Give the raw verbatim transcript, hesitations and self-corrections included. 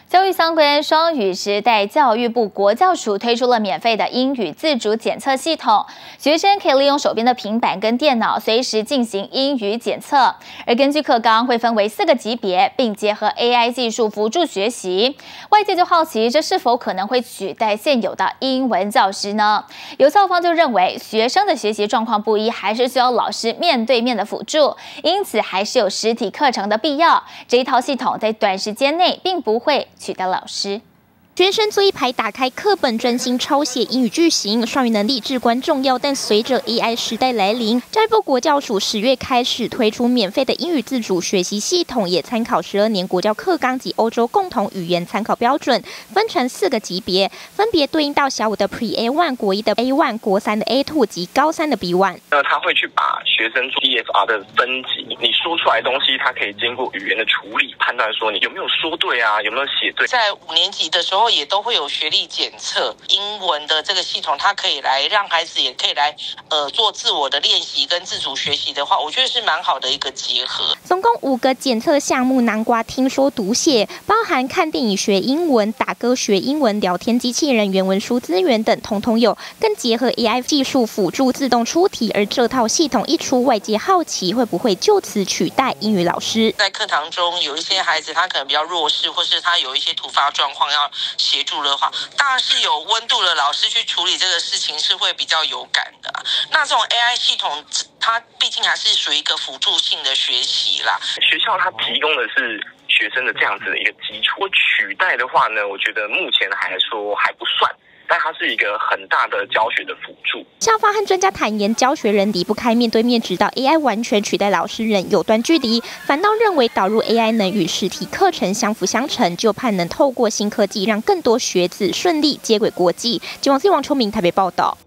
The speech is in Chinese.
教育相关双语时代，教育部国教署推出了免费的英语自主检测系统，学生可以利用手边的平板跟电脑随时进行英语检测。而根据课纲会分为四个级别，并结合 A I 技术辅助学习。外界就好奇，这是否可能会取代现有的英文教师呢？有校方就认为，学生的学习状况不一，还是需要老师面对面的辅助，因此还是有实体课程的必要。这一套系统在短时间内并不会取代老师。 学生坐一排，打开课本，专心抄写英语句型，双语能力至关重要。但随着 A I 时代来临，教育部国教署十月开始推出免费的英语自主学习系统，也参考十二年国教课纲及欧洲共同语言参考标准，分成四个级别，分别对应到小五的 Pre A 一、国一的 A 一、国三的 A 二 及高三的 B 一。 那他会去把学生 D F R 的分级，你说出来的东西，他可以经过语言的处理，判断说你有没有说对啊，有没有写对。 在五年级的时候，也都会有学历检测，英文的这个系统，它可以来让孩子也可以来呃做自我的练习跟自主学习的话，我觉得是蛮好的一个结合。 总共五个检测项目，南瓜听说读写，包含看电影学英文、打歌学英文、聊天机器人、原文书资源等，统统有。更结合 A I 技术辅助自动出题，而这套系统一出，外界好奇会不会就此取代英语老师？ 在课堂中，有一些孩子他可能比较弱势，或是他有一些突发状况要协助的话，当然是有温度的老师去处理这个事情是会比较有感的。那这种 A I 系统，它毕竟还是属于一个辅助性的学习啦。 学校它提供的是学生的这样子的一个基础，取代的话呢，我觉得目前还说还不算。但它是一个很大的教学的辅助。 校方和专家坦言，教学人离不开面对面指导 ，A I 完全取代老师仍有段距离。反倒认为导入 A I 能与实体课程相辅相成，就盼能透过新科技让更多学子顺利接轨国际。金王 C 王秋明台北报道。